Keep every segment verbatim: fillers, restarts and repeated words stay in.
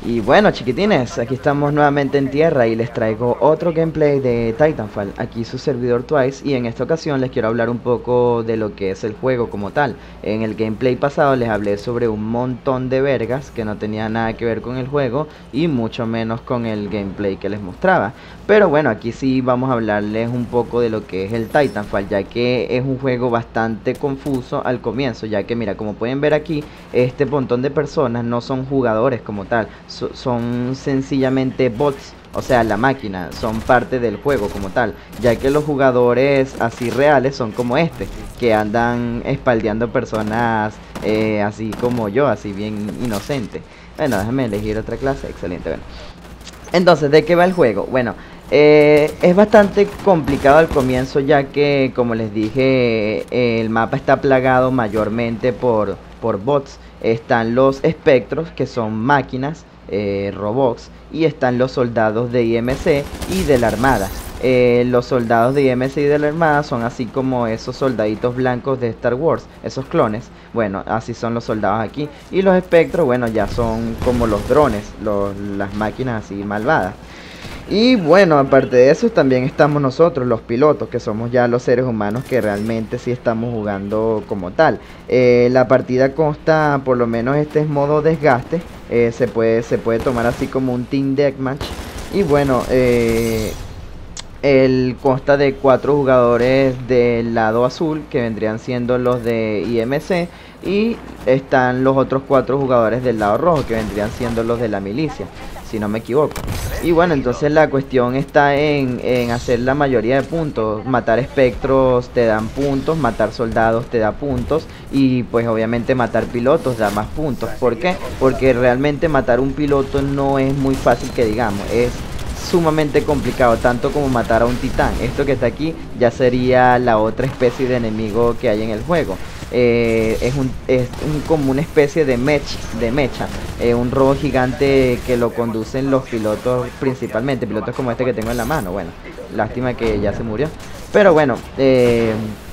Y bueno, chiquitines, aquí estamos nuevamente en tierra y les traigo otro gameplay de Titanfall, aquí su servidor Twice, y en esta ocasión les quiero hablar un poco de lo que es el juego como tal. En el gameplay pasado les hablé sobre un montón de vergas que no tenía nada que ver con el juego y mucho menos con el gameplay que les mostraba. Pero bueno, aquí sí vamos a hablarles un poco de lo que es el Titanfall, ya que es un juego bastante confuso al comienzo, ya que mira, como pueden ver aquí, este montón de personas no son jugadores como tal, so, son sencillamente bots, o sea, la máquina, son parte del juego como tal, ya que los jugadores así reales son como este, que andan espaldeando personas eh, así como yo, así bien inocente. Bueno, déjame elegir otra clase, excelente, bueno. Entonces, ¿de qué va el juego? Bueno, eh, es bastante complicado al comienzo, ya que, como les dije, eh, el mapa está plagado mayormente por, por bots. Están los espectros, que son máquinas, eh, robots, y están los soldados de I M C y de la armada. Eh, los soldados de I M C y de la armada son así como esos soldaditos blancos de Star Wars, esos clones. Bueno, así son los soldados aquí. Y los espectros, bueno, ya son como los drones, los, las máquinas así malvadas. Y bueno, aparte de eso también estamos nosotros, los pilotos, que somos ya los seres humanos que realmente sí estamos jugando como tal. Eh, la partida consta, por lo menos este es modo desgaste, eh, se, puede, se puede tomar así como un Team Deathmatch. Y bueno, eh, el consta de cuatro jugadores del lado azul, que vendrían siendo los de I M C, y están los otros cuatro jugadores del lado rojo, que vendrían siendo los de la milicia, si no me equivoco. Y bueno, entonces la cuestión está en, en hacer la mayoría de puntos. Matar espectros te dan puntos, matar soldados te da puntos, y pues obviamente matar pilotos da más puntos. ¿Por qué? Porque realmente matar un piloto no es muy fácil que digamos, es sumamente complicado, tanto como matar a un titán. Esto que está aquí ya sería la otra especie de enemigo que hay en el juego. Eh, es, un, es un, como una especie de, mech, de mecha, eh, un robot gigante que lo conducen los pilotos principalmente, pilotos como este que tengo en la mano. Bueno, lástima que ya se murió, pero bueno, eh,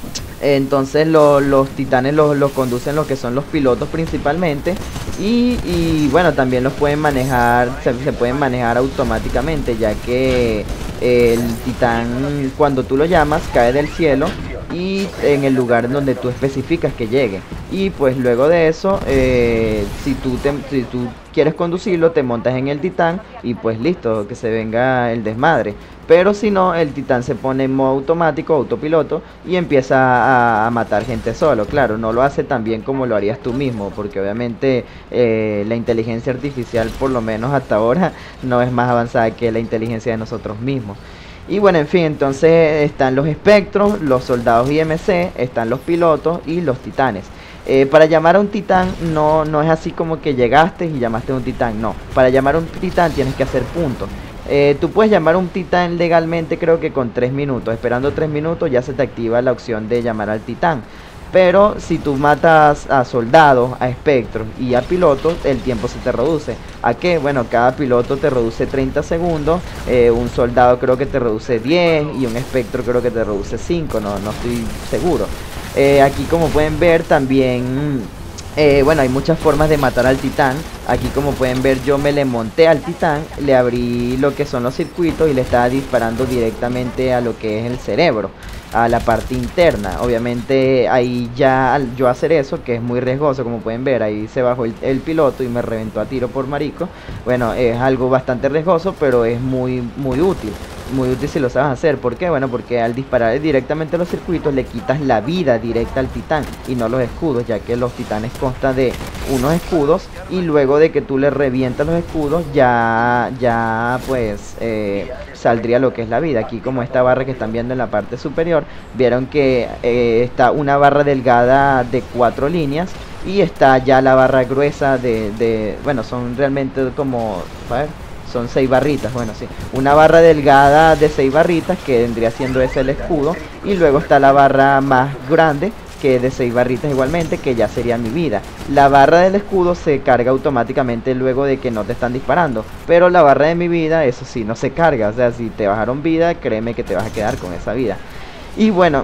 entonces lo, los titanes los, los conducen los que son los pilotos principalmente. Y, y bueno, también los pueden manejar, se, se pueden manejar automáticamente, ya que eh, el titán, cuando tú lo llamas, cae del cielo y en el lugar donde tú especificas que llegue. Y pues luego de eso, eh, si, tú te, si tú quieres conducirlo, te montas en el titán y pues listo, que se venga el desmadre. Pero si no, el titán se pone en modo automático, autopiloto, y empieza a, a matar gente solo. Claro, no lo hace tan bien como lo harías tú mismo, porque obviamente eh, la inteligencia artificial, por lo menos hasta ahora, no es más avanzada que la inteligencia de nosotros mismos. Y bueno, en fin, entonces están los espectros, los soldados I M C, están los pilotos y los titanes. Eh, para llamar a un titán no, no es así como que llegaste y llamaste a un titán, no. Para llamar a un titán tienes que hacer puntos. Eh, tú puedes llamar a un titán legalmente, creo que con tres minutos. Esperando tres minutos ya se te activa la opción de llamar al titán. Pero si tú matas a soldados, a espectros y a pilotos, el tiempo se te reduce. ¿A qué? Bueno, cada piloto te reduce treinta segundos, eh, un soldado creo que te reduce diez y un espectro creo que te reduce cinco, no, no estoy seguro. Eh, aquí como pueden ver también, eh, bueno, hay muchas formas de matar al titán. Aquí como pueden ver yo me le monté al titán, le abrí lo que son los circuitos y le estaba disparando directamente a lo que es el cerebro, a la parte interna. Obviamente ahí ya al yo hacer eso, que es muy riesgoso, como pueden ver, ahí se bajó el, el piloto y me reventó a tiro por marico. Bueno, es algo bastante riesgoso, pero es muy muy útil. Muy útil si lo sabes hacer. ¿Por qué? Bueno, porque al disparar directamente a los circuitos le quitas la vida directa al titán y no los escudos, ya que los titanes constan de unos escudos y luego de que tú le revientas los escudos ya, ya pues eh, saldría lo que es la vida. Aquí como esta barra que están viendo en la parte superior, vieron que eh, está una barra delgada de cuatro líneas y está ya la barra gruesa de, de bueno, son realmente como, a ver, son seis barritas, bueno sí, una barra delgada de seis barritas que vendría siendo ese el escudo, y luego está la barra más grande que es de seis barritas igualmente, que ya sería mi vida. La barra del escudo se carga automáticamente luego de que no te están disparando, pero la barra de mi vida, eso sí, no se carga. O sea, si te bajaron vida, créeme que te vas a quedar con esa vida. Y bueno,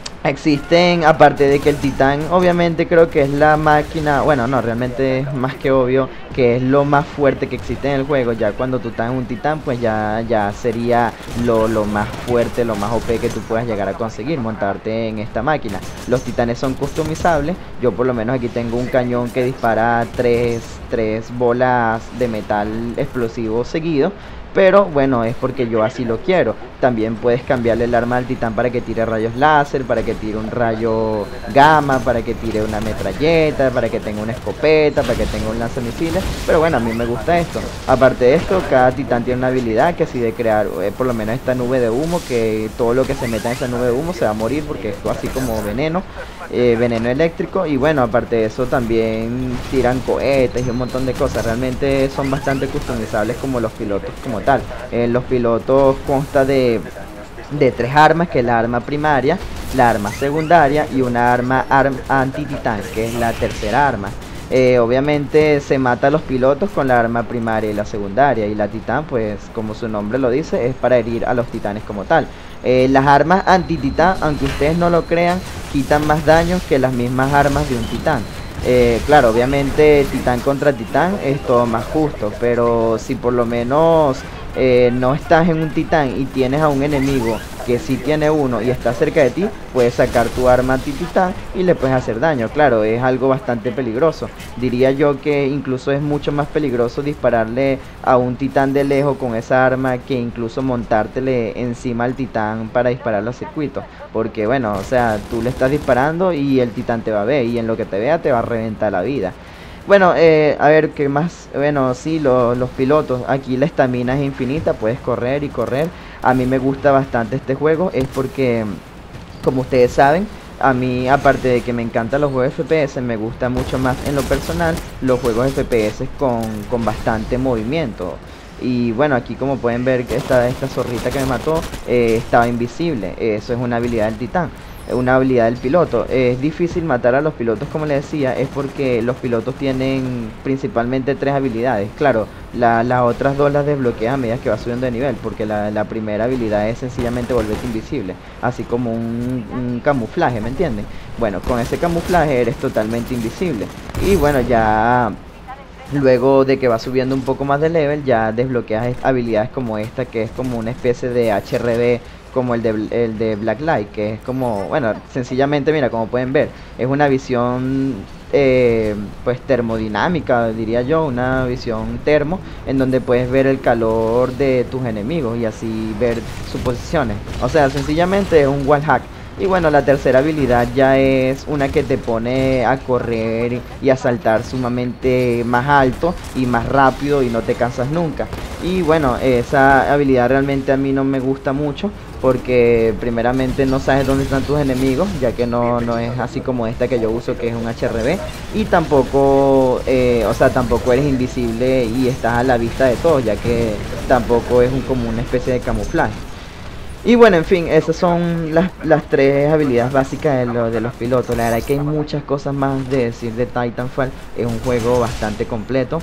existen, aparte de que el titán obviamente creo que es la máquina, bueno no, realmente es más que obvio que es lo más fuerte que existe en el juego. Ya cuando tú estás en un titán, pues ya, ya sería lo, lo más fuerte, lo más O P que tú puedas llegar a conseguir, montarte en esta máquina. Los titanes son customizables. Yo por lo menos aquí tengo un cañón que dispara tres, tres bolas de metal explosivo seguido. Pero bueno, es porque yo así lo quiero. También puedes cambiarle el arma al titán para que tire rayos láser, para que tire un rayo gamma, para que tire una metralleta, para que tenga una escopeta, para que tenga un lanzamisiles. Pero bueno, a mí me gusta esto. Aparte de esto, cada titán tiene una habilidad que si de crear eh, por lo menos esta nube de humo, que todo lo que se meta en esa nube de humo se va a morir porque esto así como veneno, eh, veneno eléctrico. Y bueno, aparte de eso también tiran cohetes y un montón de cosas. Realmente son bastante customizables como los pilotos como tal. Eh, los pilotos consta de de tres armas, que es la arma primaria, la arma secundaria y una arma arm anti-titán, que es la tercera arma. Eh, obviamente se mata a los pilotos con la arma primaria y la secundaria, y la titán, pues como su nombre lo dice, es para herir a los titanes como tal. Eh, las armas anti-titán, aunque ustedes no lo crean, quitan más daño que las mismas armas de un titán. Eh, claro, obviamente titán contra titán es todo más justo, pero si por lo menos eh, no estás en un titán y tienes a un enemigo que sí tiene uno y está cerca de ti, puedes sacar tu arma anti-titán y le puedes hacer daño. Claro, es algo bastante peligroso. Diría yo que incluso es mucho más peligroso dispararle a un titán de lejos con esa arma que incluso montártele encima al titán para disparar los circuitos. Porque bueno, o sea, tú le estás disparando y el titán te va a ver, y en lo que te vea te va a reventar la vida. Bueno, eh, a ver, ¿qué más? Bueno, sí, lo, los pilotos. Aquí la estamina es infinita, puedes correr y correr. A mí me gusta bastante este juego, es porque, como ustedes saben, a mí, aparte de que me encantan los juegos F P S, me gusta mucho más en lo personal los juegos F P S con, con bastante movimiento. Y bueno, aquí como pueden ver, esta, esta zorrita que me mató eh, estaba invisible. Eso es una habilidad del titán, una habilidad del piloto. Es difícil matar a los pilotos, como les decía, es porque los pilotos tienen principalmente tres habilidades. Claro, la, las otras dos las desbloqueas a medida que vas subiendo de nivel, porque la, la primera habilidad es sencillamente volverte invisible, así como un, un camuflaje, ¿me entienden? Bueno, con ese camuflaje eres totalmente invisible. Y bueno, ya luego de que vas subiendo un poco más de level, ya desbloqueas habilidades como esta, que es como una especie de H R V, como el de, el de Blacklight, que es como, bueno, sencillamente, mira, como pueden ver, es una visión eh, pues termodinámica, diría yo, una visión termo, en donde puedes ver el calor de tus enemigos y así ver sus posiciones. O sea, sencillamente es un wall hack. Y bueno, la tercera habilidad ya es una que te pone a correr y a saltar sumamente más alto y más rápido y no te cansas nunca. Y bueno, esa habilidad realmente a mí no me gusta mucho, porque primeramente no sabes dónde están tus enemigos, ya que no, no es así como esta que yo uso, que es un H R V. Y tampoco, eh, o sea, tampoco eres invisible y estás a la vista de todos, ya que tampoco es un, como una especie de camuflaje. Y bueno, en fin, esas son las, las tres habilidades básicas de, lo, de los pilotos. La verdad es que hay muchas cosas más de decir de Titanfall. Es un juego bastante completo.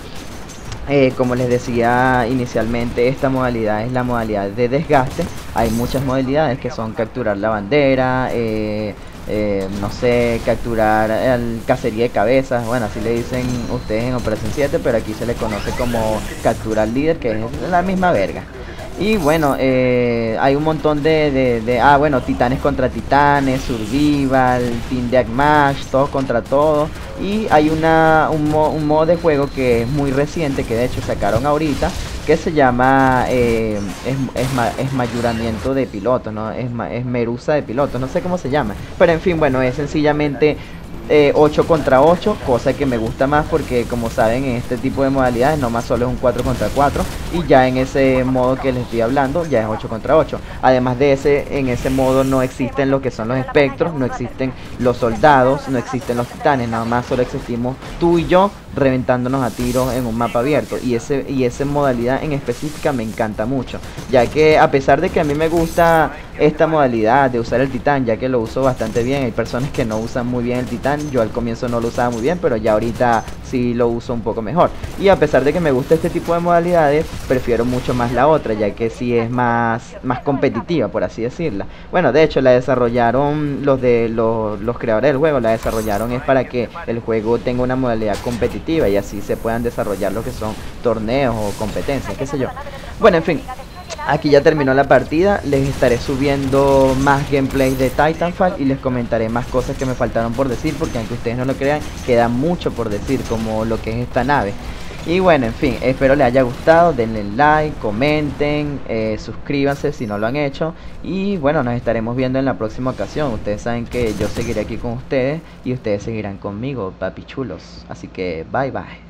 Eh, como les decía inicialmente, esta modalidad es la modalidad de desgaste. Hay muchas modalidades que son capturar la bandera, eh, eh, no sé, capturar el cacería de cabezas. Bueno, así le dicen ustedes en Operación siete, pero aquí se le conoce como capturar líder, que es la misma verga. Y bueno, eh, hay un montón de, de, de... Ah, bueno, titanes contra titanes, survival, team deathmatch, todos contra todos. Y hay una, un, mo, un modo de juego que es muy reciente, que de hecho sacaron ahorita, que se llama eh, es, es, esmayuramiento de pilotos, ¿no? Es, es merusa de pilotos, no sé cómo se llama. Pero en fin, bueno, es sencillamente Eh, ocho contra ocho, cosa que me gusta más porque, como saben, en este tipo de modalidades no más solo es un cuatro contra cuatro, y ya en ese modo que les estoy hablando ya es ocho contra ocho. Además de ese, en ese modo no existen lo que son los espectros, no existen los soldados, no existen los titanes, nada más solo existimos tú y yo reventándonos a tiros en un mapa abierto. Y ese y esa modalidad en específica me encanta mucho, ya que a pesar de que a mí me gusta esta modalidad de usar el titán, ya que lo uso bastante bien, hay personas que no usan muy bien el titán, Titan. Yo al comienzo no lo usaba muy bien, pero ya ahorita sí lo uso un poco mejor. Y a pesar de que me gusta este tipo de modalidades, prefiero mucho más la otra, ya que sí es más, más competitiva, por así decirla. Bueno, de hecho la desarrollaron los de los, los creadores del juego, la desarrollaron es para que el juego tenga una modalidad competitiva y así se puedan desarrollar lo que son torneos o competencias, qué sé yo. Bueno, en fin, aquí ya terminó la partida, les estaré subiendo más gameplay de Titanfall y les comentaré más cosas que me faltaron por decir, porque aunque ustedes no lo crean, queda mucho por decir, como lo que es esta nave. Y bueno, en fin, espero les haya gustado, denle like, comenten, eh, suscríbanse si no lo han hecho. Y bueno, nos estaremos viendo en la próxima ocasión. Ustedes saben que yo seguiré aquí con ustedes y ustedes seguirán conmigo, papi chulos. Así que bye bye.